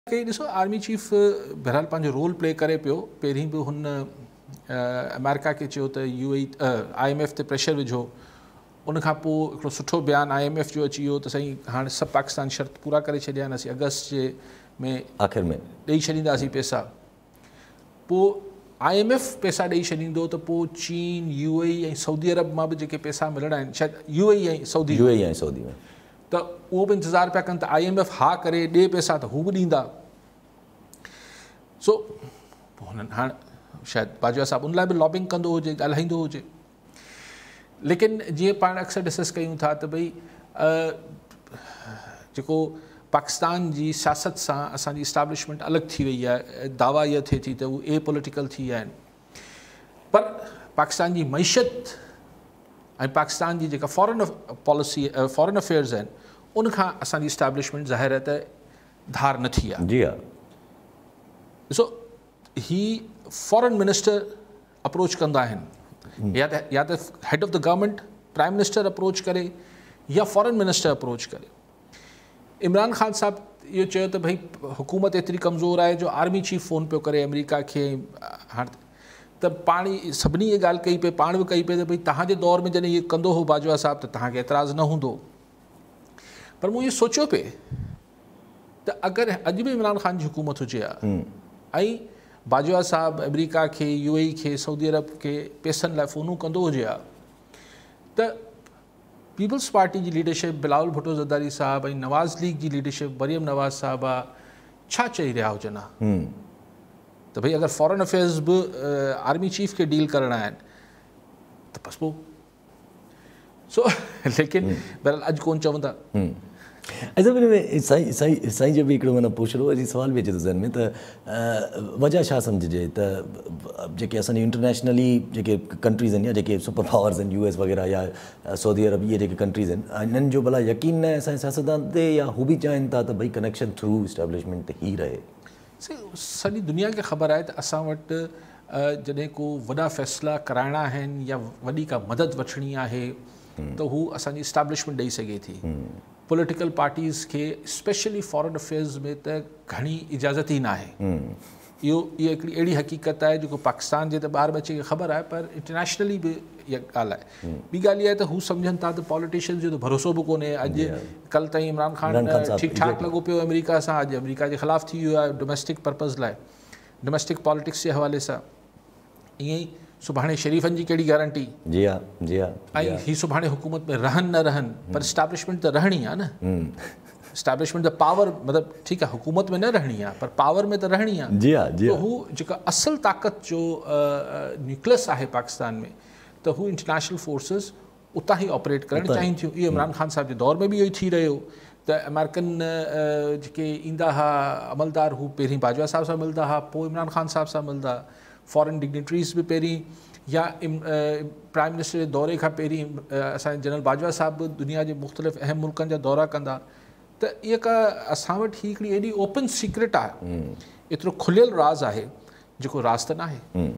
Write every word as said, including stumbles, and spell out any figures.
कई ॾिसो army chief बहरहाल पंहिंजो रोल प्ले करे पियो। पहिरीं बि हुन अमेरिका खे चयो त U A I M F ते प्रेशर विझो। उनखां पोइ हिकिड़ो सुठो बयानु आई एम एफ जो अची वियो त साईं हाणे सभु पाकिस्तान शर्त पूरा करे छॾिया आहिनि, असीं अगस्त जे में आख़िर में ॾेई छॾींदासीं पैसा। पोइ आई एम एफ पैसा ॾेई छॾींदो त पोइ चीन यू ए ऐं सऊदी अरब मां बि जेके पैसा मिलणा आहिनि, शायदि यू ए ऐं सऊदी यू ए ऐं सऊदी में त उहो बि इंतज़ारु पिया कनि त आई एम एफ हा करे ॾे पैसा त हू बि ॾींदा। सो हुननि हाणे शायदि बाजवा साहिबु उन लाइ बि लॉबिंग कंदो हुजे, ॻाल्हाईंदो हुजे। लेकिन जीअं पाण अक्सर डिस्कस कयूं था त भई जेको पाकिस्तान जी सियासत सां असांजी इस्टेब्लिशमेंट अलॻि थी वई आहे, दावा इहा थिए थी त उहे ए पॉलिटिकल थी विया आहिनि। पर पाकिस्तान जी मईशत ऐं पाकिस्तान जी जेका फॉरेन पॉलिसी फॉरेन अफेयर्स आहिनि उनखां असांजी इस्टेब्लिशमेंट ज़ाहिर आहे त धार न थी आहे। जी हा, ॾिसो ही फॉरेन मिनिस्टर अप्रोच कंदा आहिनि, या त या त head of the government prime minister approach करे या फॉरेन मिनिस्टर अप्रोच करे। इमरान ख़ान साहिबु इहो चयो त भई हुकूमत एतिरी कमज़ोर आहे जो आर्मी चीफ फ़ोन पियो करे अमेरिका खे। हाणे त पाण ई सभिनी इहा ॻाल्हि कई पई, पाण बि कई पई त भई तव्हांजे दौर में जॾहिं इहो कंदो हो बाजवा साहिबु त तव्हांखे एतिराज़ु न हूंदो। पर मूं इहो सोचियो पिए त अगरि अॼु बि इमरान ख़ान जी हुकूमत हुजे हा ऐं बाजवा साहिबु अमेरिका खे यू ए खे सऊदी अरब खे पैसनि लाइ फ़ोनूं कंदो हुजे हा त पीपल्स पार्टी जी लीडरशिप बिलावल भुट्टो ज़रदारी साहिबु ऐं नवाज़ लीग जी लीडरशिप मरियम नवाज़ साहिबा छा चई रहिया हुजनि हा त भई अगरि फॉरेन अफेयर्स बि आर्मी चीफ खे डील करणा आहिनि त बसि पोइ सो लेकिन बहरहाल अॼु कोन चवंदा। ऐं में साईं साईं साईं जो बि हिकिड़ो माना पुछियो अॼु सुवाल बि अचे थो ज़हन में त वजह छा सम्झिजे त जेके असांजी इंटरनेशनली जेके कंट्रीज़ आहिनि या जेके सुपर पावर्स आहिनि यू एस वग़ैरह या सऊदी अरब, इहे जेके कंट्रीज़ आहिनि, इन्हनि जो भला यकीन न आहे असांजे सियासतदान ते, या हू बि चाहिनि था त भई कनेक्शन थ्रू इस्टेब्लिशमेंट ते ई रहे। सॼी दुनिया खे ख़बर आहे त असां वटि जॾहिं को वॾा फ़ैसिला कराइणा आहिनि या वॾी का मदद वठणी आहे त हू असांजी इस्टेब्लिशमेंट ॾेई सघे थी। पॉलिटिकल पार्टीज़ खे स्पेशली फॉरेन अफेयर्स में त घणी इजाज़त ई न आहे। इहो इहा हिकिड़ी अहिड़ी हक़ीक़त आहे जेको पाकिस्तान जे त ॿार बचे खे ख़बर आहे, पर इंटरनेशनली बि इहा ॻाल्हि आहे। ॿी ॻाल्हि इहा आहे त हू सम्झनि था त पॉलिटिशियन जो त भरोसो बि कोन्हे। अॼु कल्ह ताईं इमरान ख़ान ठीकु ठाक लॻो पियो अमेरिका सां, अॼु अमेरिका जे ख़िलाफ़ु थी वियो आहे डोमेस्टिक पर्पज़ लाइ, डोमेस्टिक पॉलिटिक्स जे हवाले सां। ईअं ई सुभाणे शरीफ़नि जी कहिड़ी गारंटी। जी हा जी हा ऐं ही सुभाणे हुकूमत में रहनि न रहनि, पर इस्टेब्लिशमेंट त रहणी आहे न। इस्टेब्लिशमेंट द पावर मतिलबु ठीकु आहे हुकूमत में न रहणी आहे, पर पावर में त रहणी आहे। जी हा जी हू जेका असल ताक़त जो न्यूक्लियस आहे पाकिस्तान में, त हू इंटरनेशनल फोर्सिस उतां ई ऑपरेट करणु चाहिनि थियूं। इहो इमरान ख़ान साहिब जे दौर में बि इहो ई थी रहियो त अमेरिकन जेके ईंदा हुआ अमलदार, हू पहिरीं बाजवा साहिब सां मिलंदा हुआ, पोइ इमरान ख़ान साहिब सां मिलंदा। फॉरेन डिग्नेटरीज़ बि पहिरीं या प्राइम मिनिस्टर जे दौरे खां पहिरीं असांजे जनरल बाजवा साहिबु दुनिया जे मुख़्तलिफ़ अहम मुल्कनि जा दौरा कंदा। त इहा का असां वटि ही हिकिड़ी एॾी ओपन सीक्रेट आहे, एतिरो खुलियल राज़ आहे जेको राज़ त न आहे।